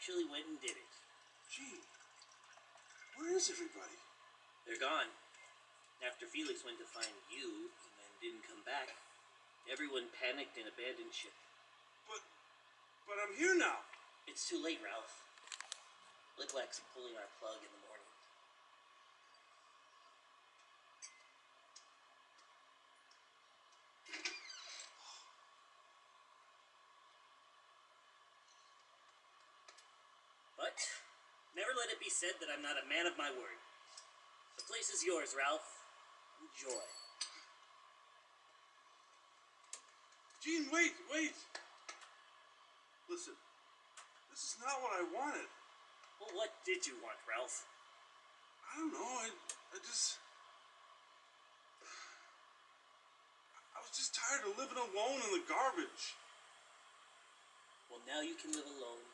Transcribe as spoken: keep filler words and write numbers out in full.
actually went and did it. Gene, where is everybody? They're gone. After Felix went to find you and then didn't come back, everyone panicked and abandoned ship. But, but I'm here now. It's too late, Ralph. Lickleck's pulling our plug in the morning. But never let it be said that I'm not a man of my word. The place is yours, Ralph. Enjoy. Gene, wait, wait. Listen, this is not what I wanted. Well, what did you want, Ralph? I don't know, I, I just... I was just tired of living alone in the garbage. Well, now you can live alone